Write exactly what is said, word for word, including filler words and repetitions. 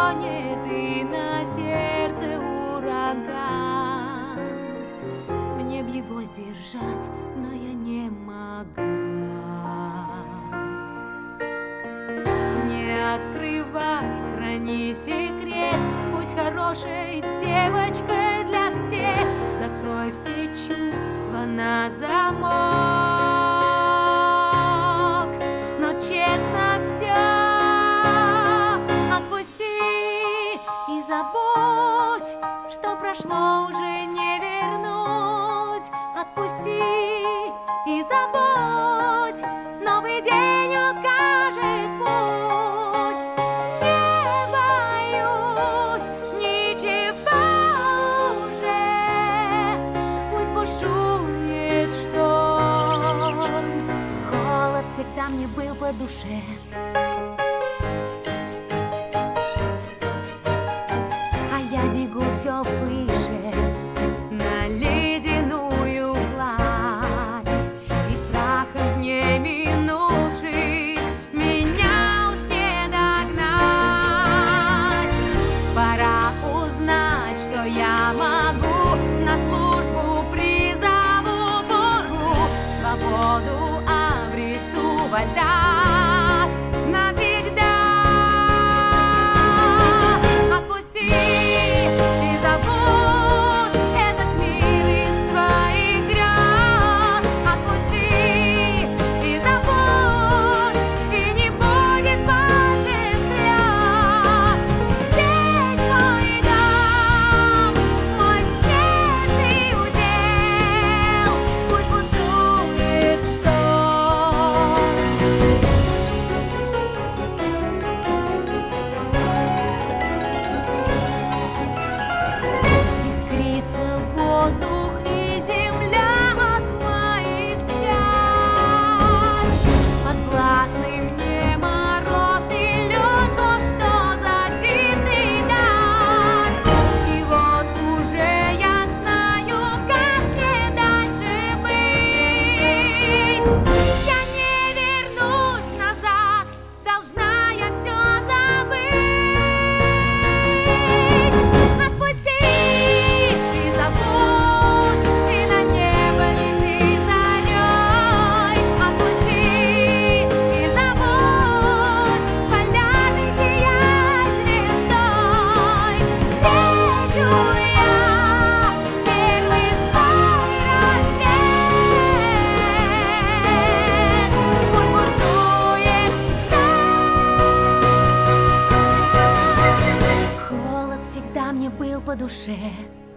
гонит и на сердце ураган. Мне б его сдержать, но я не могла. Не открывай, храни секрет, будь хорошей девочкой для всех. Закрой все чувства на замок, но тщетно все. Отпусти и забудь, что прошло, уже не вернуть. Отпусти и забудь, новый день укажет путь. Не боюсь ничего уже, пусть бушует шторм. Холод всегда мне был по душе. А я бегу все выше на ледяную гладь, и страхом не минувших меня уж не догнать. Пора узнать, что я могу, на службу призову бурю, свободу обрету во льдах навсегда. Отпусти и забудь этот мир из твоих грез. Отпусти и забудь, и не будет больше слез. Здесь мой дом, мой светлый удел, пусть бушует шторм. Искрится воздух и земля от моих чар. Подвластный мне мороз и лед, о, что за дивный дар. И вот уже я знаю, как мне дальше быть. Я не вернусь назад, должна я все забыть. Отпусти и забудь, и на небо лети зарей. Отпусти и забудь, полярный сияй звездой. Встречу я первый свой рассвет, пусть бушует шторм. Холод всегда мне был по душе.